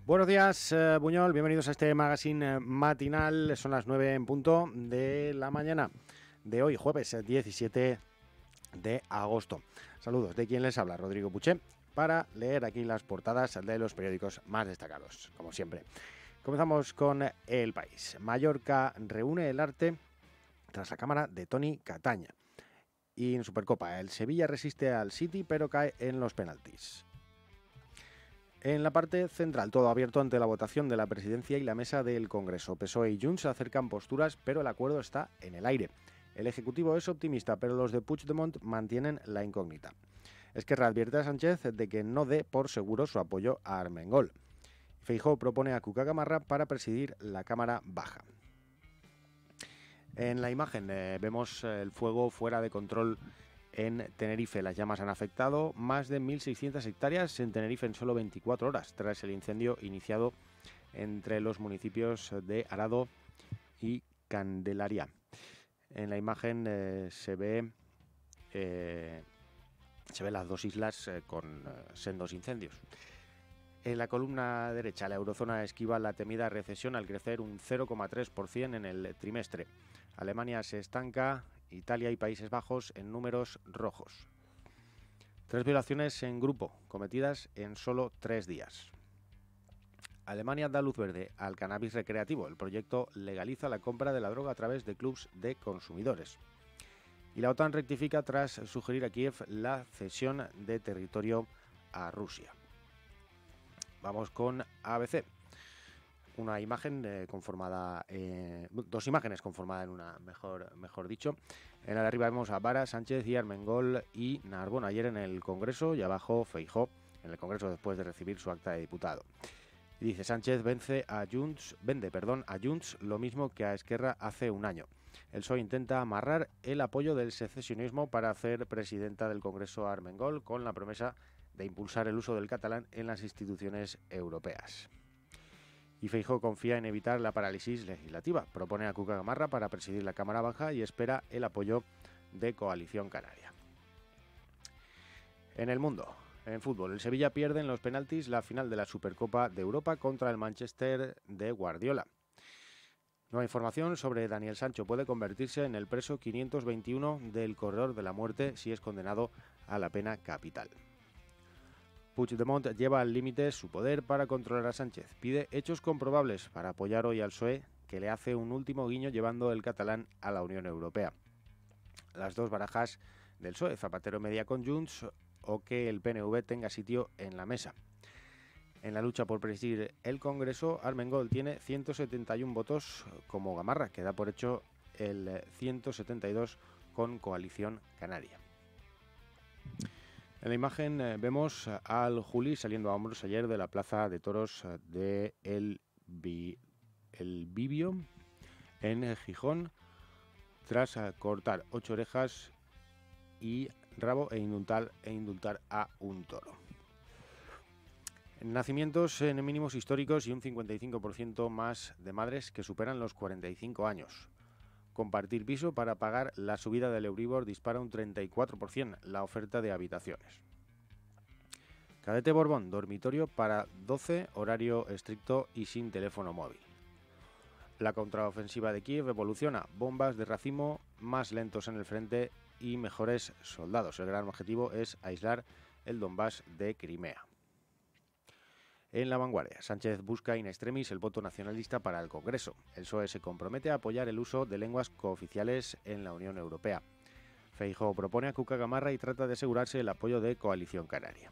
Buenos días, Buñol, bienvenidos a este magazine matinal. Son las 9 en punto de la mañana de hoy, jueves 17 de agosto. Saludos de quien les habla, Rodrigo Puché, para leer aquí las portadas de los periódicos más destacados, como siempre. Comenzamos con El País. Mallorca reúne el arte tras la cámara de Toni Cataña. Y en Supercopa, el Sevilla resiste al City, pero cae en los penaltis. En la parte central, todo abierto ante la votación de la presidencia y la mesa del Congreso. PSOE y Junts acercan posturas, pero el acuerdo está en el aire. El Ejecutivo es optimista, pero los de Puigdemont mantienen la incógnita. Esquerra advierte a Sánchez de que no dé por seguro su apoyo a Armengol. Feijóo propone a Cuca Gamarra para presidir la Cámara Baja. En la imagen vemos el fuego fuera de control en Tenerife. Las llamas han afectado más de 1.600 hectáreas en Tenerife en solo 24 horas, tras el incendio iniciado entre los municipios de Arado y Candelaria. En la imagen se ve las dos islas con sendos incendios. En la columna derecha, la eurozona esquiva la temida recesión al crecer un 0,3% en el trimestre. Alemania se estanca, Italia y Países Bajos en números rojos. 3 violaciones en grupo, cometidas en solo 3 días. Alemania da luz verde al cannabis recreativo. El proyecto legaliza la compra de la droga a través de clubs de consumidores. Y la OTAN rectifica tras sugerir a Kiev la cesión de territorio a Rusia. Vamos con ABC. Una imagen conformada, dos imágenes conformadas en una, mejor dicho. En la de arriba vemos a Vara, Sánchez y Armengol y Narbona ayer en el Congreso, y abajo Feijóo en el Congreso después de recibir su acta de diputado. Y dice: Sánchez vende a Junts lo mismo que a Esquerra hace un año. El PSOE intenta amarrar el apoyo del secesionismo para hacer presidenta del Congreso a Armengol, con la promesa de impulsar el uso del catalán en las instituciones europeas. Y Feijóo confía en evitar la parálisis legislativa. Propone a Cuca Gamarra para presidir la Cámara Baja y espera el apoyo de Coalición Canaria. En el mundo, en fútbol, el Sevilla pierde en los penaltis la final de la Supercopa de Europa contra el Manchester de Guardiola. Nueva información sobre Daniel Sancho: puede convertirse en el preso 521 del corredor de la muerte si es condenado a la pena capital. Puigdemont lleva al límite su poder para controlar a Sánchez. Pide hechos comprobables para apoyar hoy al PSOE, que le hace un último guiño llevando el catalán a la Unión Europea. Las dos barajas del PSOE, Zapatero media con Junts o que el PNV tenga sitio en la mesa. En la lucha por presidir el Congreso, Armengol tiene 171 votos como Gamarra, que da por hecho el 172 con Coalición Canaria. En la imagen vemos al Juli saliendo a hombros ayer de la plaza de toros de El Bibio en Gijón, tras cortar 8 orejas y rabo e indultar a un toro. Nacimientos en mínimos históricos y un 55% más de madres que superan los 45 años. Compartir piso para pagar la subida del Euribor dispara un 34% la oferta de habitaciones. Cadete Borbón, dormitorio para 12, horario estricto y sin teléfono móvil. La contraofensiva de Kiev evoluciona: bombas de racimo, más lentos en el frente y mejores soldados. El gran objetivo es aislar el Donbass de Crimea. En La Vanguardia, Sánchez busca in extremis el voto nacionalista para el Congreso. El PSOE se compromete a apoyar el uso de lenguas cooficiales en la Unión Europea. Feijóo propone a Cuca Gamarra y trata de asegurarse el apoyo de Coalición Canaria.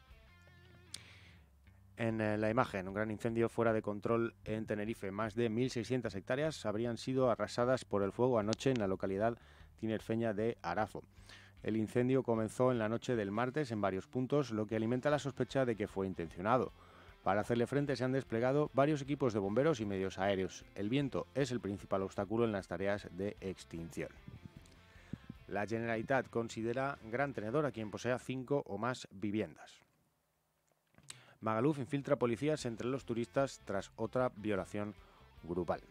En la imagen, un gran incendio fuera de control en Tenerife. Más de 1.600 hectáreas habrían sido arrasadas por el fuego anoche en la localidad tinerfeña de Arazo. El incendio comenzó en la noche del martes en varios puntos, lo que alimenta la sospecha de que fue intencionado. Para hacerle frente se han desplegado varios equipos de bomberos y medios aéreos. El viento es el principal obstáculo en las tareas de extinción. La Generalitat considera gran tenedor a quien posea 5 o más viviendas. Magaluf infiltra policías entre los turistas tras otra violación grupal.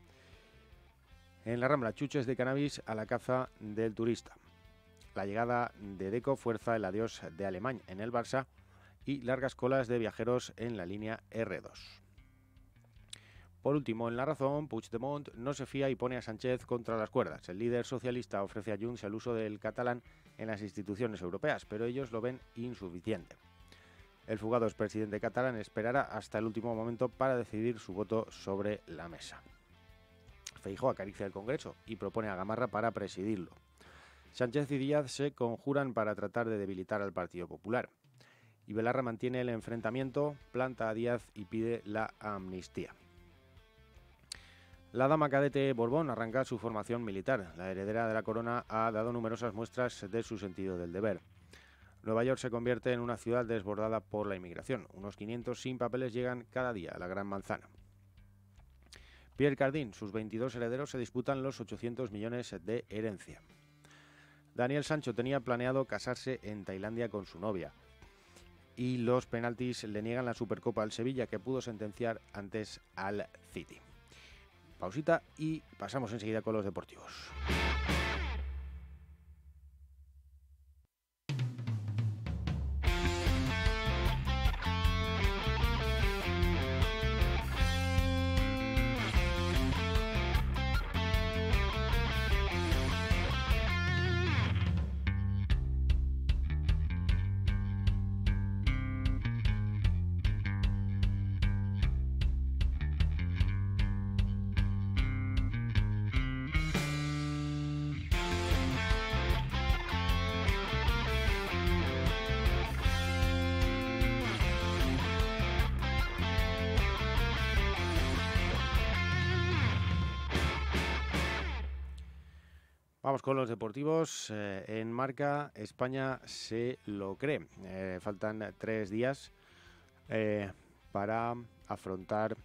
En la Rambla, chuches de cannabis a la caza del turista. La llegada de Deco fuerza el adiós de Alemany en el Barça y largas colas de viajeros en la línea R2. Por último, en La Razón, Puigdemont no se fía y pone a Sánchez contra las cuerdas. El líder socialista ofrece a Junts el uso del catalán en las instituciones europeas, pero ellos lo ven insuficiente. El fugado expresidente catalán esperará hasta el último momento para decidir su voto sobre la mesa. Feijóo acaricia el Congreso y propone a Gamarra para presidirlo. Sánchez y Díaz se conjuran para tratar de debilitar al Partido Popular. Y Belarra mantiene el enfrentamiento, planta a Díaz y pide la amnistía. La dama cadete Borbón arranca su formación militar. La heredera de la corona ha dado numerosas muestras de su sentido del deber. Nueva York se convierte en una ciudad desbordada por la inmigración. Unos 500 sin papeles llegan cada día a la Gran Manzana. Pierre Cardin, sus 22 herederos se disputan los 800 millones de herencia. Daniel Sancho tenía planeado casarse en Tailandia con su novia. Y los penaltis le niegan la Supercopa al Sevilla, que pudo sentenciar antes al City. Pausita y pasamos enseguida con los deportivos. Vamos con los deportivos. En Marca, España se lo cree. Faltan 3 días para afrontar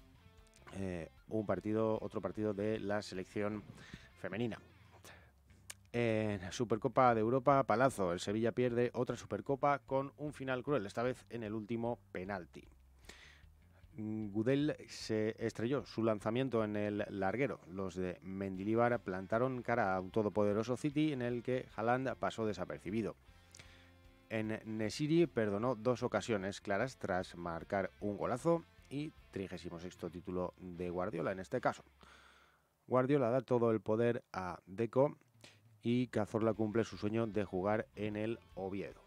otro partido de la selección femenina. En Supercopa de Europa, palazo. El Sevilla pierde otra Supercopa con un final cruel, esta vez en el último penalti. Gudel se estrelló su lanzamiento en el larguero. Los de Mendilibar plantaron cara a un todopoderoso City en el que Haaland pasó desapercibido. En Nesiri perdonó 2 ocasiones claras tras marcar un golazo y 36º título de Guardiola en este caso. Guardiola da todo el poder a Deco y Cazorla cumple su sueño de jugar en el Oviedo.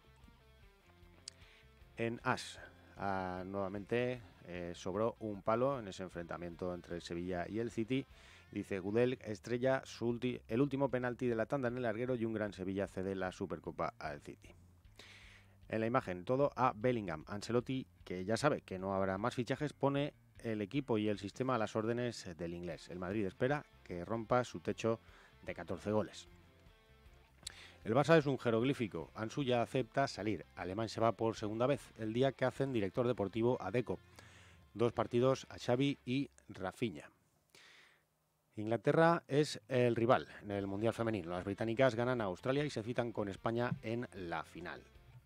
En As, nuevamente sobró un palo en ese enfrentamiento entre el Sevilla y el City. Dice Gudel, estrella el último penalti de la tanda en el larguero y un gran Sevilla cede la Supercopa al City. En la imagen, todo a Bellingham. Ancelotti, que ya sabe que no habrá más fichajes, pone el equipo y el sistema a las órdenes del inglés. El Madrid espera que rompa su techo de 14 goles. El Barça es un jeroglífico. Ansu ya acepta salir. Alemán se va por segunda vez, el día que hacen director deportivo a Deco. 2 partidos a Xavi y Rafinha. Inglaterra es el rival en el Mundial Femenino. Las británicas ganan a Australia y se citan con España en la final.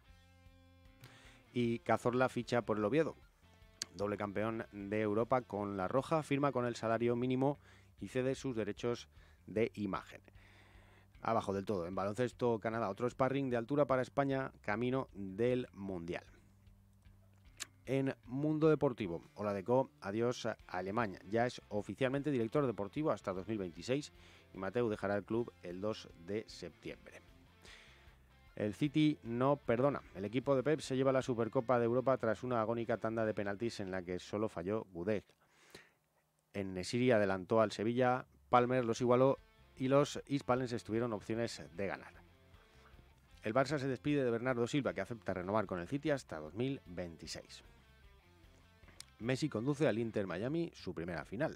Y Cazorla ficha por el Oviedo. Doble campeón de Europa con la roja, firma con el salario mínimo y cede sus derechos de imagen. Abajo del todo, en baloncesto Canadá, otro sparring de altura para España, camino del Mundial. En Mundo Deportivo, Oladeco, adiós a Alemania. Ya es oficialmente director deportivo hasta 2026 y Mateu dejará el club el 2 de septiembre. El City no perdona. El equipo de Pep se lleva la Supercopa de Europa tras una agónica tanda de penaltis en la que solo falló Gudel. En Nesiri adelantó al Sevilla, Palmer los igualó y los hispalenses tuvieron opciones de ganar. El Barça se despide de Bernardo Silva, que acepta renovar con el City hasta 2026. Messi conduce al Inter Miami a su primera final.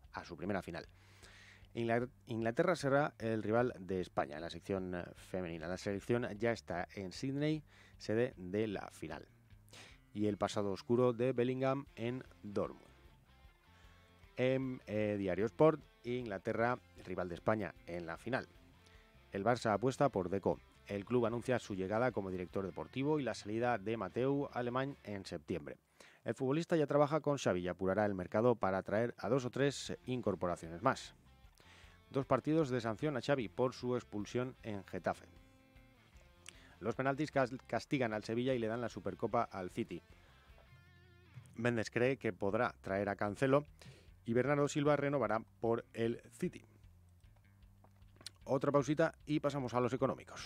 Inglaterra será el rival de España en la sección femenina. La selección ya está en Sydney, sede de la final. Y el pasado oscuro de Bellingham en Dortmund. En Diario Sport, Inglaterra, rival de España en la final. El Barça apuesta por Deco. El club anuncia su llegada como director deportivo y la salida de Mateu Alemán en septiembre. El futbolista ya trabaja con Xavi y apurará el mercado para atraer a 2 o 3 incorporaciones más. 2 partidos de sanción a Xavi por su expulsión en Getafe. Los penaltis castigan al Sevilla y le dan la Supercopa al City. Méndez cree que podrá traer a Cancelo y Bernardo Silva renovará por el City. Otra pausita y pasamos a los económicos.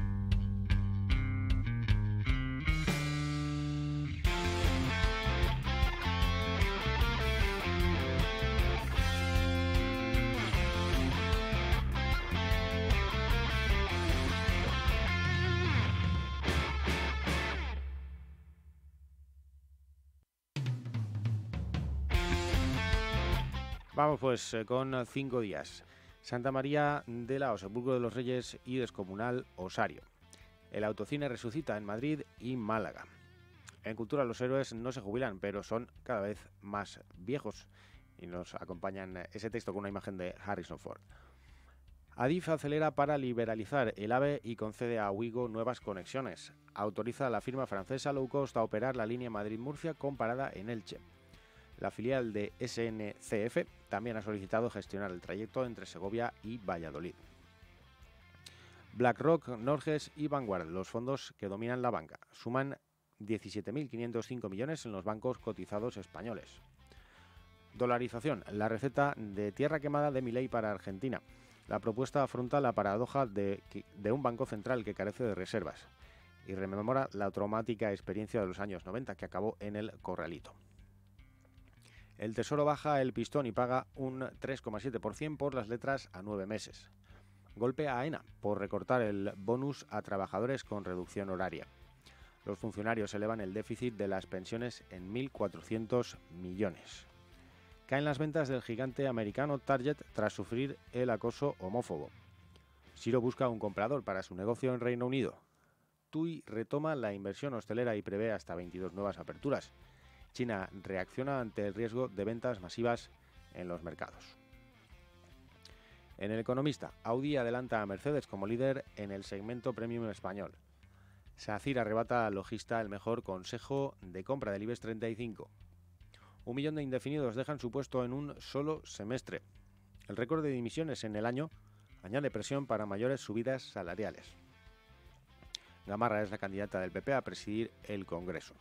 Vamos pues con 5 días. Santa María de la Sepulcro de los Reyes y Descomunal Osario. El autocine resucita en Madrid y Málaga. En Cultura los héroes no se jubilan, pero son cada vez más viejos. Y nos acompañan ese texto con una imagen de Harrison Ford. Adif acelera para liberalizar el AVE y concede a Ouigo nuevas conexiones. Autoriza a la firma francesa Low Cost a operar la línea Madrid-Murcia con parada en Elche. La filial de SNCF también ha solicitado gestionar el trayecto entre Segovia y Valladolid. BlackRock, Norges y Vanguard, los fondos que dominan la banca, suman 17.505 millones en los bancos cotizados españoles. Dolarización, la receta de tierra quemada de Milei para Argentina. La propuesta afronta la paradoja de un banco central que carece de reservas y rememora la traumática experiencia de los años 90 que acabó en el Corralito. El Tesoro baja el pistón y paga un 3,7% por las letras a 9 meses. Golpe a AENA por recortar el bonus a trabajadores con reducción horaria. Los funcionarios elevan el déficit de las pensiones en 1.400 millones. Caen las ventas del gigante americano Target tras sufrir el acoso homófobo. Siro busca un comprador para su negocio en Reino Unido. TUI retoma la inversión hostelera y prevé hasta 22 nuevas aperturas. China reacciona ante el riesgo de ventas masivas en los mercados. En El Economista, Audi adelanta a Mercedes como líder en el segmento premium español. SACIR arrebata al logista el mejor consejo de compra del IBEX 35. 1 millón de indefinidos dejan su puesto en un solo semestre. El récord de dimisiones en el año añade presión para mayores subidas salariales. Gamarra es la candidata del PP a presidir el Congreso.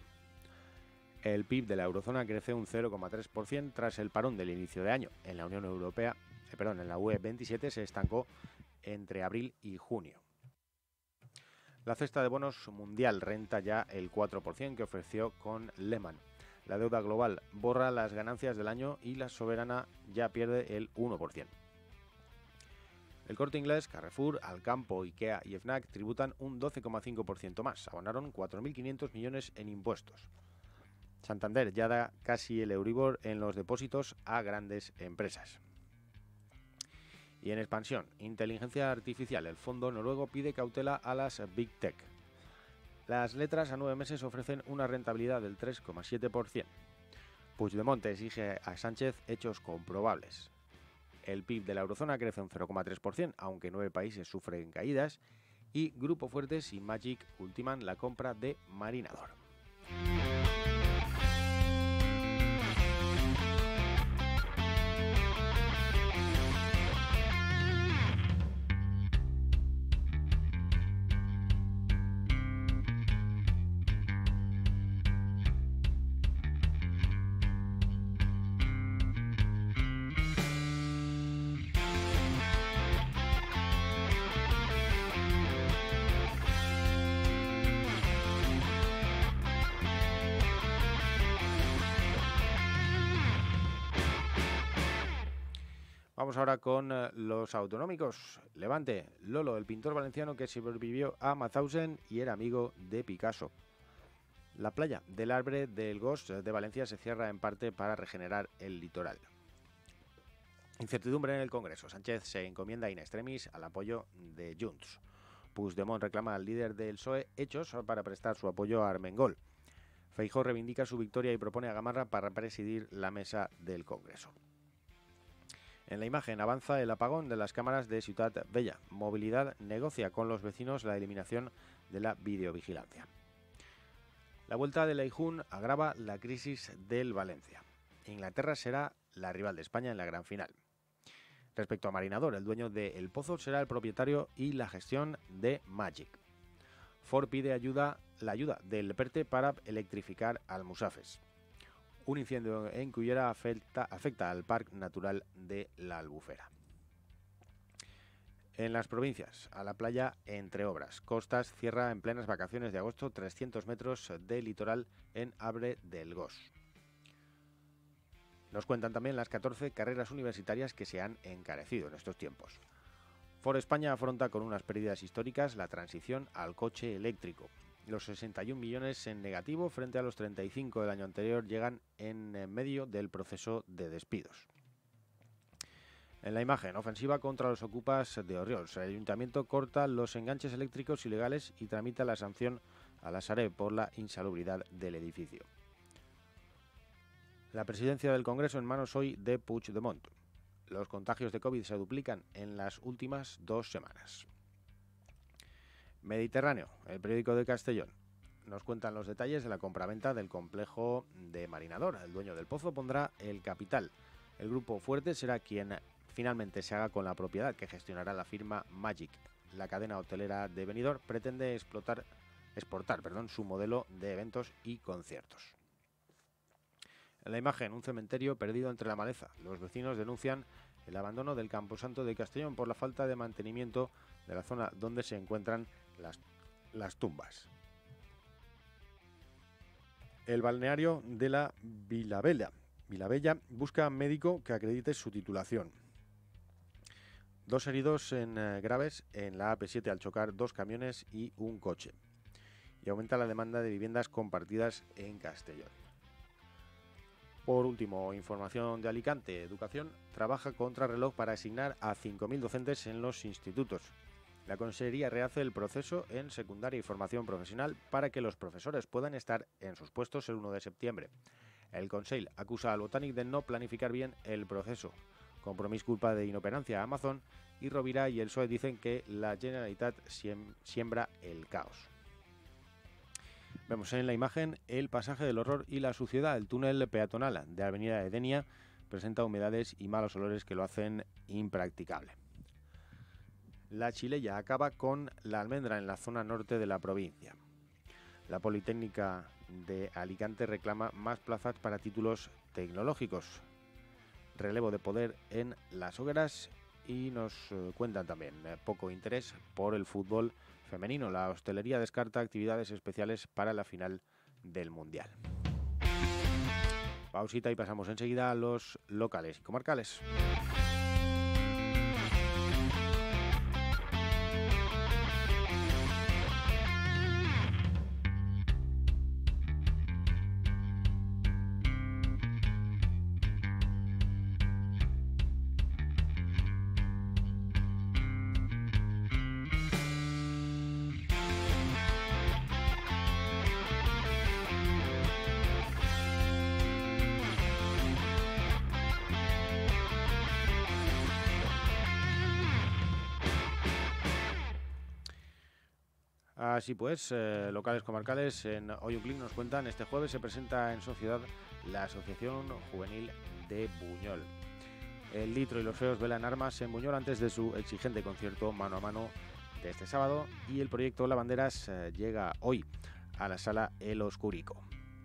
El PIB de la eurozona crece un 0,3% tras el parón del inicio de año. En la Unión Europea, en la UE 27 se estancó entre abril y junio. La cesta de bonos mundial renta ya el 4% que ofreció con Lehman. La deuda global borra las ganancias del año y la soberana ya pierde el 1%. El Corte Inglés, Carrefour, Alcampo, Ikea y Fnac tributan un 12,5% más. Abonaron 4.500 millones en impuestos. Santander ya da casi el Euribor en los depósitos a grandes empresas. Y en expansión, inteligencia artificial. El fondo noruego pide cautela a las Big Tech. Las letras a 9 meses ofrecen una rentabilidad del 3,7%. Puigdemont exige a Sánchez hechos comprobables. El PIB de la eurozona crece un 0,3%, aunque 9 países sufren caídas. Y Grupo Fuertes y Magic ultiman la compra de Marinador. Vamos ahora con los autonómicos. Levante, Lolo, el pintor valenciano que sobrevivió a Mauthausen y era amigo de Picasso. La playa del Arbre del Gos de Valencia se cierra en parte para regenerar el litoral. Incertidumbre en el Congreso. Sánchez se encomienda in extremis al apoyo de Junts. Puigdemont reclama al líder del PSOE hechos para prestar su apoyo a Armengol. Feijóo reivindica su victoria y propone a Gamarra para presidir la mesa del Congreso. En la imagen avanza el apagón de las cámaras de Ciutat Vella. Movilidad negocia con los vecinos la eliminación de la videovigilancia. La vuelta de Leijun agrava la crisis del Valencia. Inglaterra será la rival de España en la gran final. Respecto a Marinador, el dueño de El Pozo será el propietario y la gestión de Magic. Ford pide la ayuda del PERTE para electrificar Almusafes. Un incendio en Cullera afecta al Parque Natural de la Albufera. En las provincias, a la playa entre obras. Costas cierra en plenas vacaciones de agosto 300 metros de litoral en Abre del Gos. Nos cuentan también las 14 carreras universitarias que se han encarecido en estos tiempos. Ford España afronta con unas pérdidas históricas la transición al coche eléctrico. Los 61 millones en negativo frente a los 35 del año anterior llegan en medio del proceso de despidos. En la imagen, ofensiva contra los ocupas de Orriols. El ayuntamiento corta los enganches eléctricos ilegales y tramita la sanción a la Sareb por la insalubridad del edificio. La presidencia del Congreso en manos hoy de Puigdemont. Los contagios de COVID se duplican en las últimas 2 semanas. Mediterráneo, el periódico de Castellón. Nos cuentan los detalles de la compraventa del complejo de Marinador. El dueño del pozo pondrá el capital. El grupo fuerte será quien finalmente se haga con la propiedad que gestionará la firma Magic. La cadena hotelera de Benidorm pretende exportar su modelo de eventos y conciertos. En la imagen, un cementerio perdido entre la maleza. Los vecinos denuncian el abandono del Camposanto de Castellón por la falta de mantenimiento de la zona donde se encuentran las tumbas. El balneario de la Vilabella busca médico que acredite su titulación. 2 heridos graves en la AP7 al chocar 2 camiones y un coche. Y aumenta la demanda de viviendas compartidas en Castellón. Por último, información de Alicante. Educación trabaja contrarreloj para asignar a 5.000 docentes en los institutos. La Consellería rehace el proceso en secundaria y formación profesional para que los profesores puedan estar en sus puestos el 1 de septiembre. El Consell acusa al Botànic de no planificar bien el proceso. Compromís culpa de inoperancia a Amazon y Rovira y el PSOE dicen que la Generalitat siembra el caos. Vemos en la imagen el pasaje del horror y la suciedad. El túnel peatonal de Avenida de Denia presenta humedades y malos olores que lo hacen impracticable. La Chilella acaba con la almendra en la zona norte de la provincia. La Politécnica de Alicante reclama más plazas para títulos tecnológicos. Relevo de poder en las hogueras y nos cuentan también poco interés por el fútbol femenino. La hostelería descarta actividades especiales para la final del Mundial. Pausita y pasamos enseguida a los locales y comarcales. Así pues, locales comarcales en Hoy un Clic nos cuentan, este jueves se presenta en Sociedad la Asociación Juvenil de Buñol. El Litro y los Feos velan armas en Buñol antes de su exigente concierto mano a mano de este sábado y el proyecto Lavanderas llega hoy a la sala El Oscurico.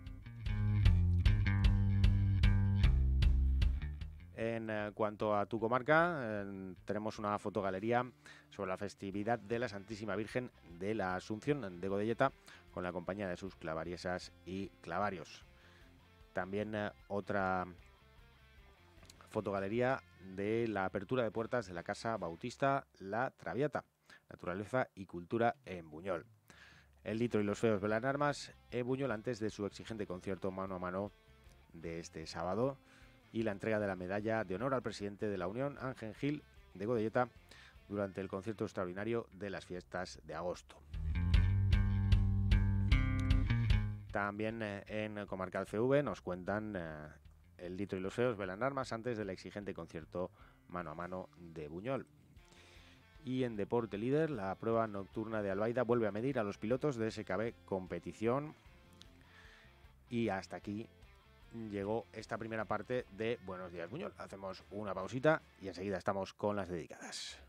En cuanto a tu comarca, tenemos una fotogalería sobre la festividad de la Santísima Virgen de la Asunción de Godelleta con la compañía de sus clavariesas y clavarios. También otra fotogalería de la apertura de puertas de la Casa Bautista La Traviata, Naturaleza y Cultura en Buñol. El Litro y los Feos velan armas en Buñol antes de su exigente concierto mano a mano de este sábado y la entrega de la medalla de honor al presidente de la Unión, Ángel Gil de Godelleta, durante el concierto extraordinario de las fiestas de agosto. También en Comarcal CV nos cuentan el Litro y los Feos velan armas antes del exigente concierto mano a mano de Buñol. Y en Deporte Líder, la prueba nocturna de Albaida vuelve a medir a los pilotos de SKB Competición. Y hasta aquí llegó esta primera parte de Buenos Días Buñol. Hacemos una pausita y enseguida estamos con las dedicadas.